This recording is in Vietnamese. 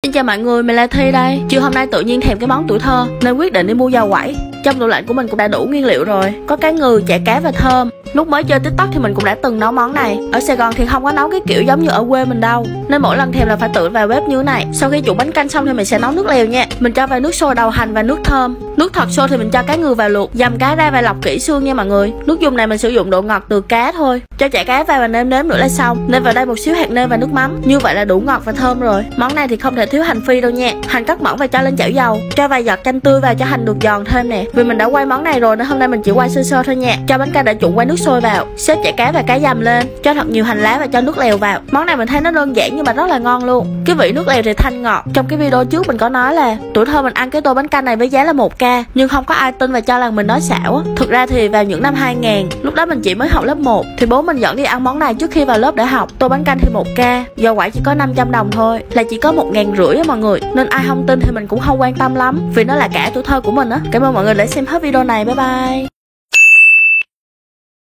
Xin chào mọi người, mình là Thi đây. Chiều hôm nay tự nhiên thèm cái món tuổi thơ nên quyết định đi mua giò quẩy. Trong tủ lạnh của mình cũng đã đủ nguyên liệu rồi, có cá ngừ, chả cá và thơm. Lúc mới chơi TikTok thì mình cũng đã từng nấu món này. Ở Sài Gòn thì không có nấu cái kiểu giống như ở quê mình đâu, nên mỗi lần thèm là phải tự vào bếp như thế này. Sau khi trụng bánh canh xong thì mình sẽ nấu nước lèo nha. Mình cho vào nước sôi đầu hành và nước thơm. Nước thật sôi thì mình cho cá ngừ vào luộc, dằm cá ra và lọc kỹ xương nha mọi người. Nước dùng này mình sử dụng độ ngọt từ cá thôi. Cho chả cá vào và nêm nếm nữa là xong. Nêm vào đây một xíu hạt nêm và nước mắm. Như vậy là đủ ngọt và thơm rồi. Món này thì không thể thiếu hành phi đâu nha. Hành cắt mỏng và cho lên chảo dầu. Cho vài giọt chanh tươi vào cho hành được giòn thêm nè. Vì mình đã quay món này rồi nên hôm nay mình chỉ quay sơ sơ thôi nha. Cho bánh canh đã trụng qua nước sôi vào, xếp chả cá và cá dằm lên, cho thật nhiều hành lá và cho nước lèo vào. Món này mình thấy nó đơn giản nhưng mà rất là ngon luôn. Cái vị nước lèo thì thanh ngọt. Trong cái video trước mình có nói là tuổi thơ mình ăn cái tô bánh canh này với giá là 1k, nhưng không có ai tin và cho là mình nói xạo á. Thực ra thì vào những năm 2000, lúc đó mình chỉ mới học lớp 1 thì bố mình dẫn đi ăn món này trước khi vào lớp để học. Tô bánh canh thì 1k, giò quẩy chỉ có 500 đồng thôi, là chỉ có 1.500 á mọi người. Nên ai không tin thì mình cũng không quan tâm lắm, vì nó là cả tuổi thơ của mình á. Cảm ơn mọi người đã xem hết video này. Bye bye.